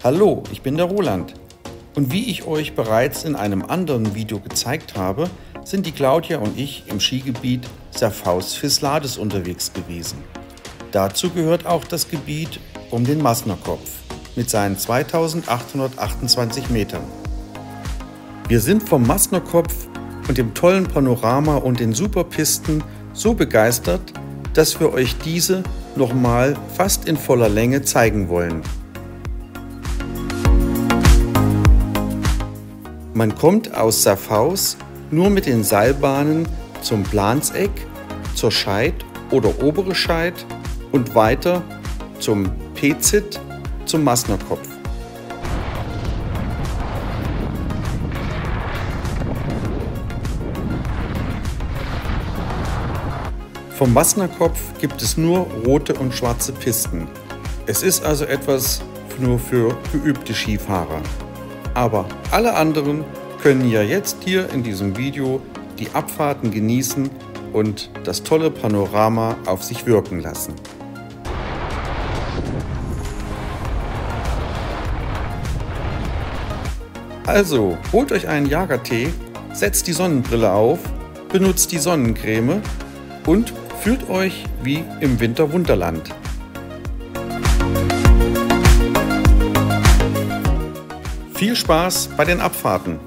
Hallo, ich bin der Roland und wie ich euch bereits in einem anderen Video gezeigt habe, sind die Claudia und ich im Skigebiet Serfaus-Vislades unterwegs gewesen. Dazu gehört auch das Gebiet um den Maßnerkopf mit seinen 2828 Metern. Wir sind vom Maßnerkopf und dem tollen Panorama und den Superpisten so begeistert, dass wir euch diese nochmal fast in voller Länge zeigen wollen. Man kommt aus Serfaus nur mit den Seilbahnen zum Planseck, zur Scheid oder Obere Scheid und weiter zum Pezit, zum Maßnerkopf. Vom Maßnerkopf gibt es nur rote und schwarze Pisten. Es ist also etwas nur für geübte Skifahrer. Aber alle anderen können ja jetzt hier in diesem Video die Abfahrten genießen und das tolle Panorama auf sich wirken lassen. Also holt euch einen Jagertee, setzt die Sonnenbrille auf, benutzt die Sonnencreme und fühlt euch wie im Winterwunderland. Viel Spaß bei den Abfahrten!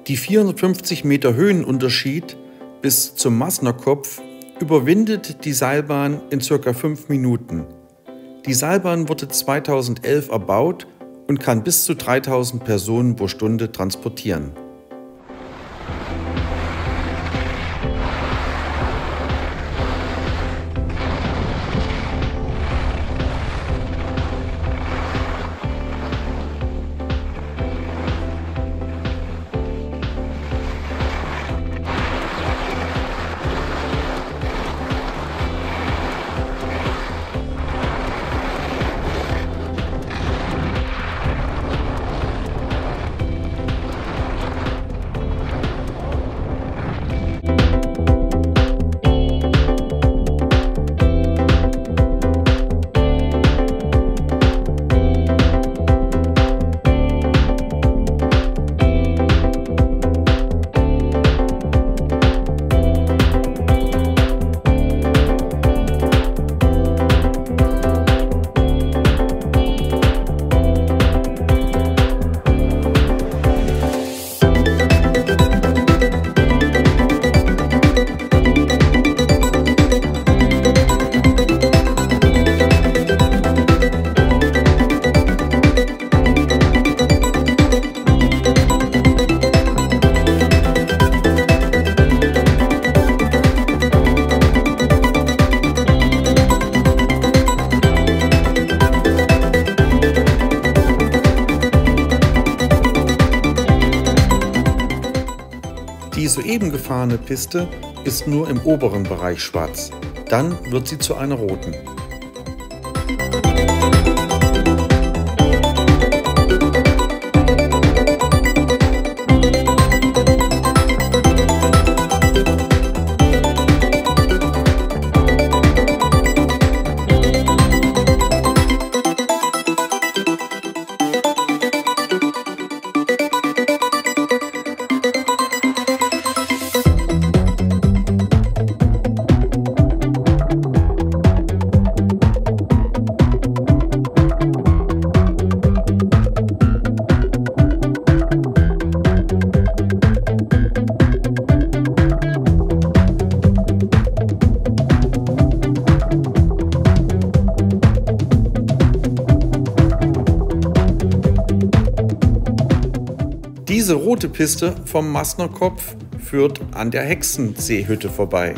Die 450 Meter Höhenunterschied bis zum Massnerkopf überwindet die Seilbahn in ca. 5 Minuten. Die Seilbahn wurde 2011 erbaut und kann bis zu 3000 Personen pro Stunde transportieren. Die soeben gefahrene Piste ist nur im oberen Bereich schwarz, dann wird sie zu einer roten. Diese rote Piste vom Massnerkopf führt an der Hexenseehütte vorbei.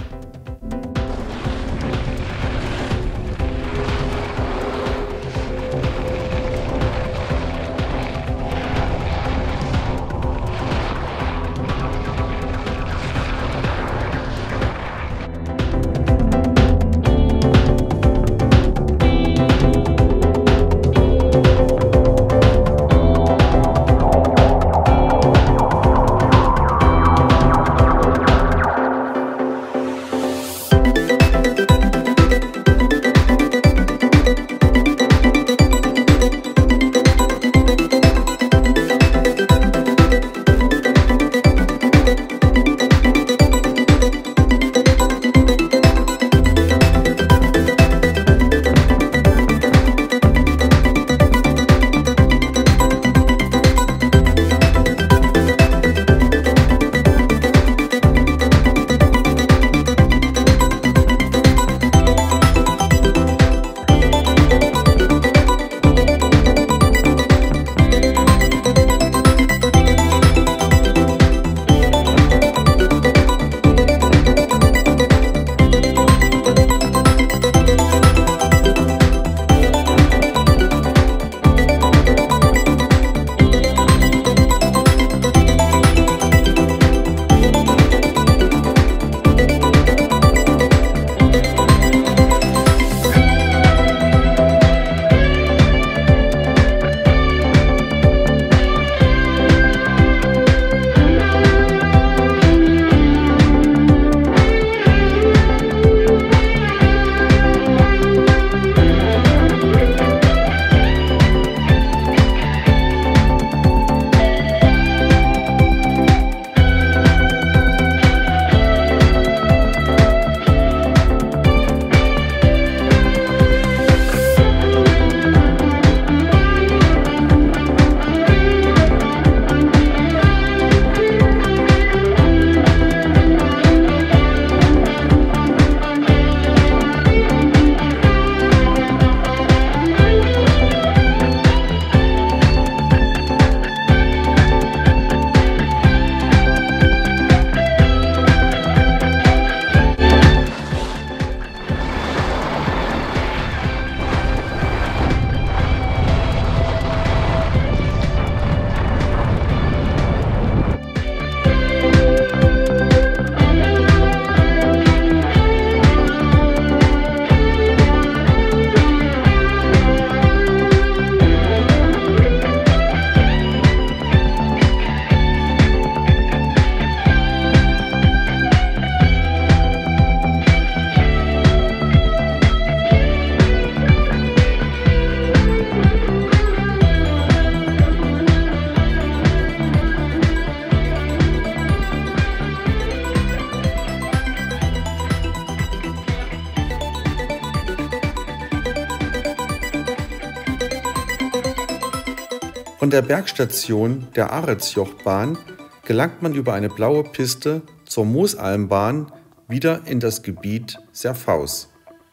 Von der Bergstation der Aretsjochbahn gelangt man über eine blaue Piste zur Moosalmbahn wieder in das Gebiet Serfaus.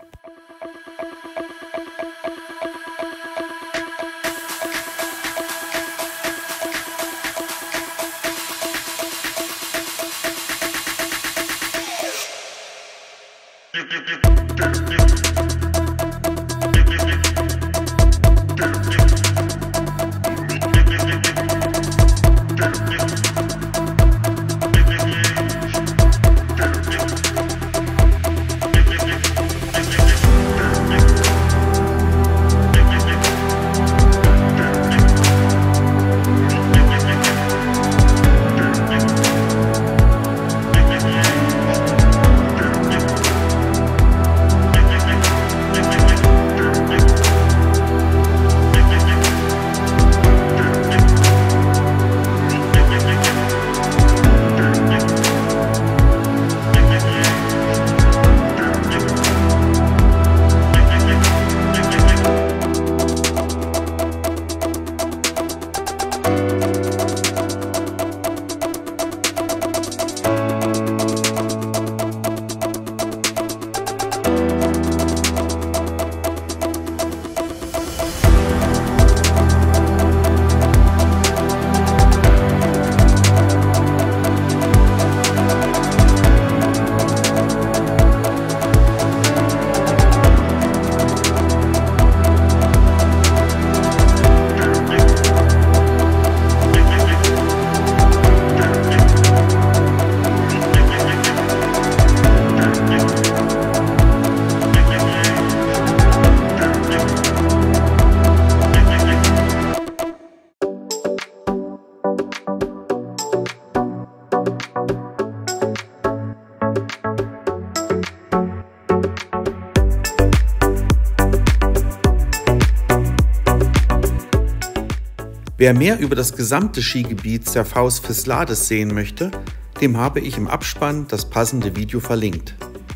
Wer mehr über das gesamte Skigebiet Serfaus-Vyslades sehen möchte, dem habe ich im Abspann das passende Video verlinkt.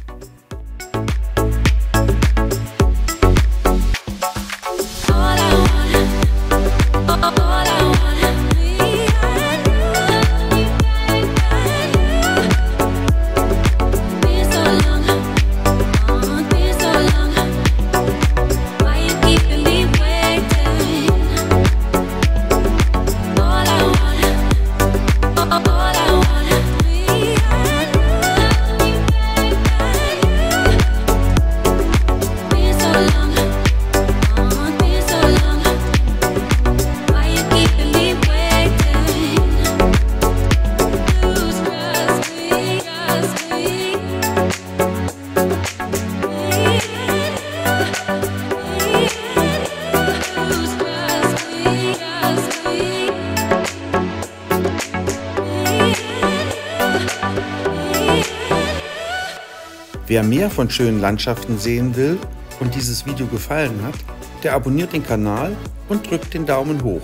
Wer mehr von schönen Landschaften sehen will und dieses Video gefallen hat, der abonniert den Kanal und drückt den Daumen hoch.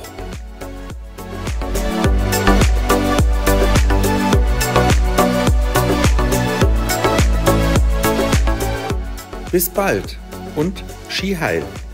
Bis bald und Ski heil!